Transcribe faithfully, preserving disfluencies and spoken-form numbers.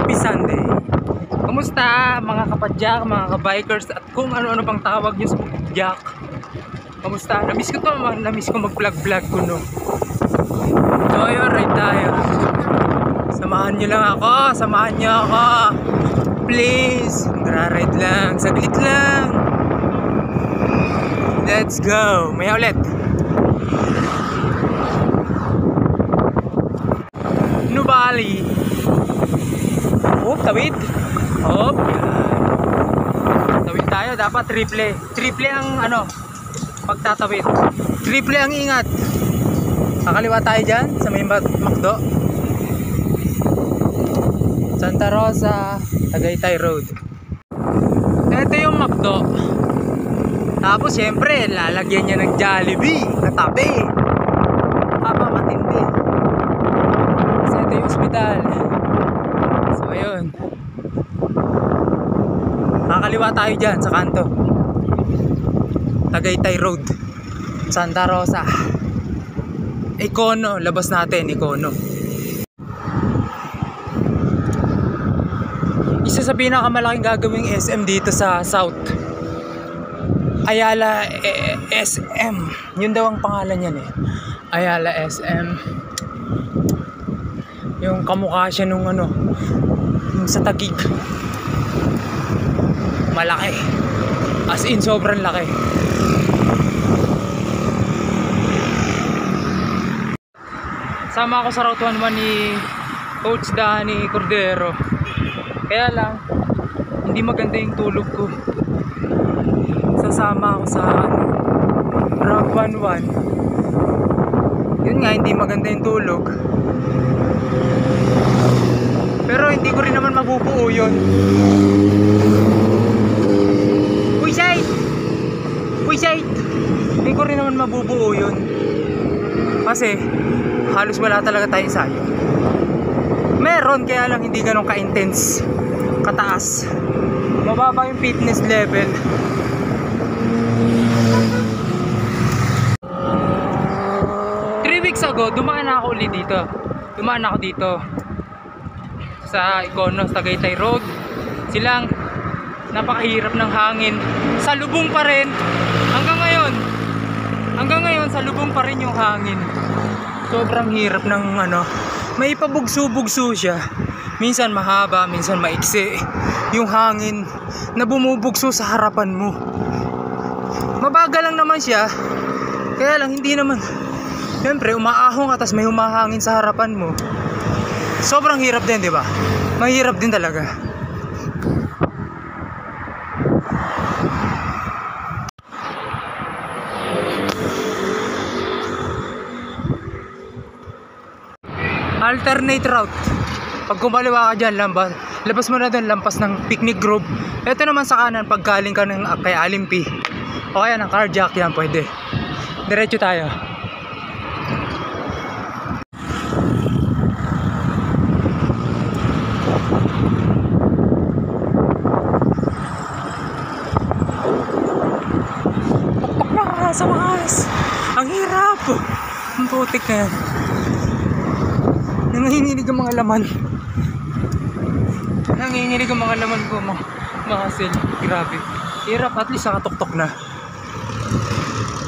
Happy Sunday! Kamusta mga kapadyak, mga kabikers at kung ano-ano pang tawag nyo sa padyak? Kamusta? Namiss ko to, namiss ko mag-vlog-vlog ko no. So ayun, ride tayo. Samahan nyo lang ako, samahan nyo ako. Please, gra-ride lang, saglit lang. Let's go! Maya ulit. Nubali. Oh, tawid. Hop. Tawid tayo, dapat triple. Triple ang ano, pagtatawid. Triple ang ingat. Kakaliwa tayo dyan sa may Macdo. Santa Rosa, Tagaytay Road. Ito yung Macdo. Tapos syempre, lalagyan niya ng Jollibee na tabi. Haba matindi. Kasi ito yung ospital. So ayun. Kakaliwa tayo dyan sa kanto. Tagaytay Road, Santa Rosa. Ikono, labas natin, Ikono. Isa sa pinakamalaking gagawing S M dito sa South, Ayala S M. Yun daw ang pangalan yan eh. Ayala S M. Yung kamukha siya nung ano, yung sa Taguig. Malaki. As in sobrang laki. Sama ako sa Route one one ni Coach Danny Cordero. Kaya lang hindi maganda yung tulog ko. Sasama ako sa ano, Route one one. Yun nga, hindi maganda yung tulog. Pero hindi ko rin naman mabubuo yun. Uy, side! Uy, side! Hindi ko rin naman mabubuo yun. Kasi halos wala talaga tayong sayo. Meron, kaya lang hindi ganun ka-intense, kataas. Mababa yung fitness level. Three weeks ago, dumaan na ako ulit dito. Dumaan ako dito sa Ikono, Tagaytay Road. Silang napakahirap ng hangin. Salubong pa rin hanggang ngayon. Hanggang ngayon salubong pa rin yung hangin. Sobrang hirap ng ano, may pabugso-bugso siya. Minsan mahaba, minsan maiksi. Yung hangin na bumubugso sa harapan mo. Mabagal lang naman siya. Kaya lang hindi naman. Siyempre umaahon ka tas may humahangin sa harapan mo. Sobrang hirap din, di ba? Mahirap din talaga. Alternate route. Pag kumaliwa ka dyan, lambas, labas mo na doon, lampas ng Picnic Grove. Ito naman sa kanan, pag galing ka ng kay Alimpi o kaya ng Carjack, yan pwede. Diretso tayo. Pakpak na sa wakas. Ang hirap. Ang putik na yan. Nanginginig ang mga laman. Nanginginig ang mga laman ko, mga muscle. Grabe. Hirap, at least nakatuktok na.